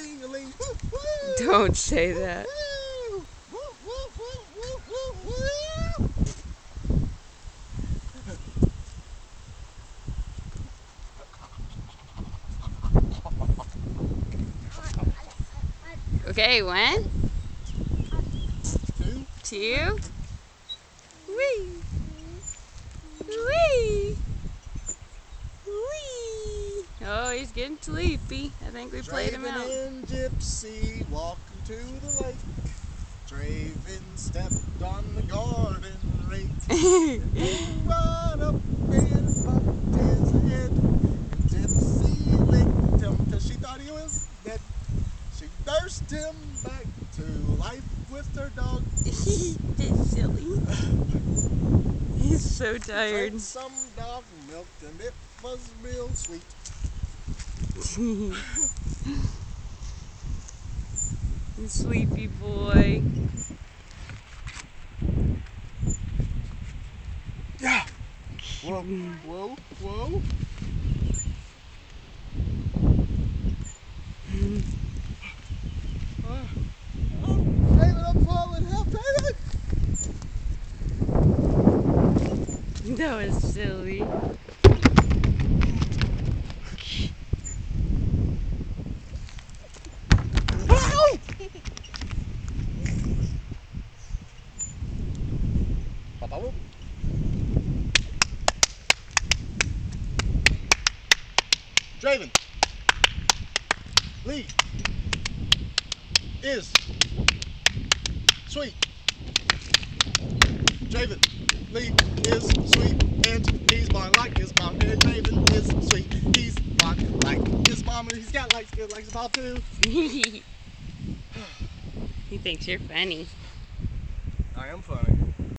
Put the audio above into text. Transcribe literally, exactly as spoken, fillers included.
ding-a-ling. Don't say that. Okay, one, Two. two, wee, wee, wee. Oh, he's getting sleepy. I think we played him out. Draven and Gypsy walking to the lake. Draven stepped on the garden rake. And he run up and bumped his head. And Gypsy licked him till she thought he was dead. She nursed him back to life with her dog. That's silly. He's so tired. Drank some dog milk and it was real sweet. Sleepy boy. Yeah. Whoa, whoa, whoa. uh, oh, David, I'm falling. Help, David. That was silly. Draven, Lee is sweet. Draven, Lee is sweet, and he's born like his mom. And Draven is sweet, he's born like his mom, and he's got light skin like his mom too. He thinks you're funny. I am funny.